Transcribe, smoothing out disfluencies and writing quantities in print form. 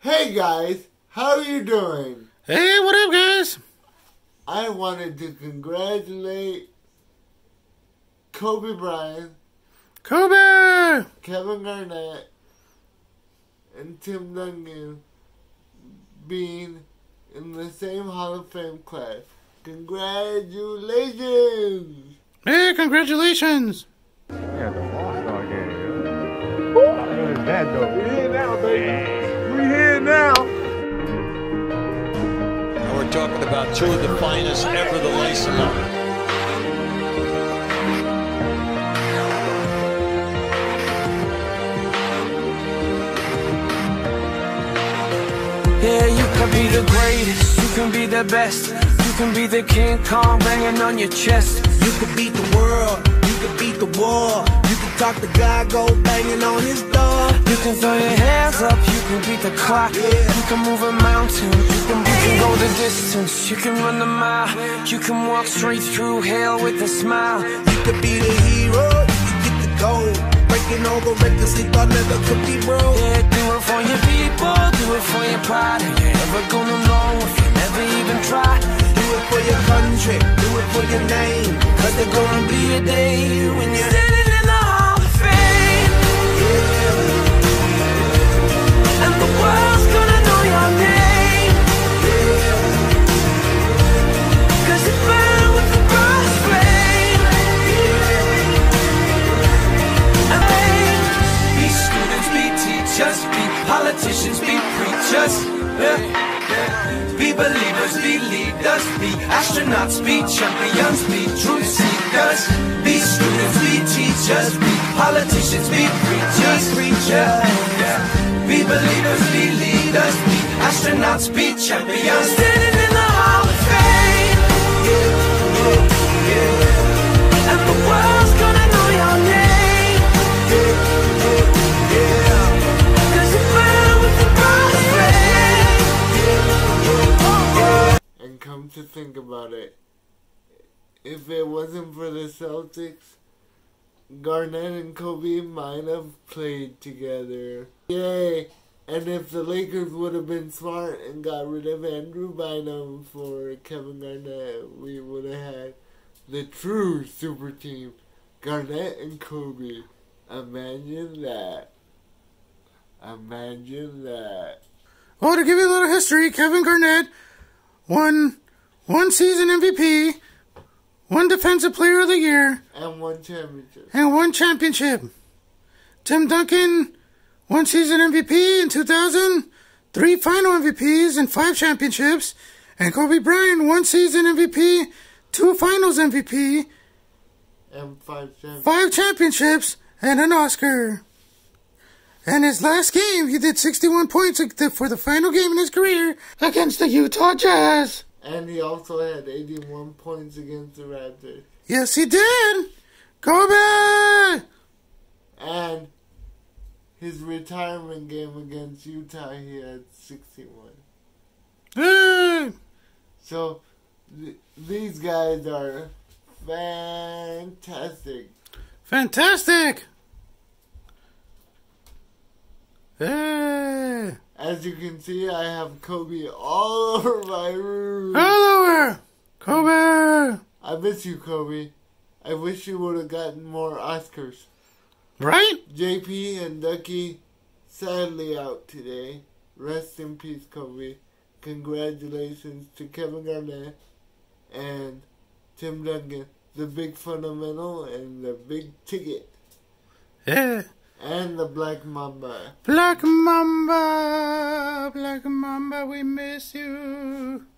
Hey guys, how are you doing? Hey, what up, guys? I wanted to congratulate Kobe Bryant, Kobe! Kevin Garnett, and Tim Duncan being in the same Hall of Fame class. Congratulations! Hey, congratulations! Yeah, the All-Star game. How good is that, though? We here now, baby. We here now. And we're talking about two of the finest ever to lace them up. Yeah, you can be the greatest, you can be the best, you can be the King Kong banging on your chest. You can beat the world, you can beat the war. You can talk to God, go banging on his door. You can throw your hands up, you can beat the clock. You can move a mountain, you can go the distance. You can run the mile, you can walk straight through hell with a smile. You can be the hero, you can get the gold. Breaking all the records they thought never could be broke. Yeah, do it for your people, do it for your pride. And you're never gonna know if you never even try. Do it for your country, do it for your name. Cause there's gonna be a day when you're standing in the Hall of Fame. And the world's gonna know your name. Cause you burn with the bright flame. And be students, be teachers, be politicians, be preachers. Be believers, be leaders, be astronauts, be champions, be truth seekers. Be students, be teachers, be politicians, be preachers. Be believers, be leaders, be astronauts, be champions. Standing in the Hall of Fame. And the world's gonna know your name. Cause you burn with the bright flame. And come to think about it, if it wasn't for the Celtics, Garnett and Kobe might have played together. Yay! And if the Lakers would have been smart and got rid of Andrew Bynum for Kevin Garnett, we would have had the true super team, Garnett and Kobe. Imagine that. Imagine that. Well, to give you a little history, Kevin Garnett won one season MVP, one Defensive Player of the Year, And one championship. and one championship. Tim Duncan, one season MVP in 2000, 3 final MVPs and 5 championships. And Kobe Bryant, one season MVP, 2 finals MVP, And 5 championships. 5 championships, and an Oscar. And his last game, he did 61 points for the final game in his career against the Utah Jazz. And he also had 81 points against the Raptors. Yes, he did. Kobe! And his retirement game against Utah, he had 61. Hey! So, these guys are fantastic. Fantastic! Hey! As you can see, I have Kobe all over my room. All over! Kobe! I miss you, Kobe. I wish you would have gotten more Oscars. Right? JP and Ducky sadly out today. Rest in peace, Kobe. Congratulations to Kevin Garnett and Tim Duncan, the big fundamental and the big ticket. Yeah. And the Black Mamba. Black Mamba, we miss you.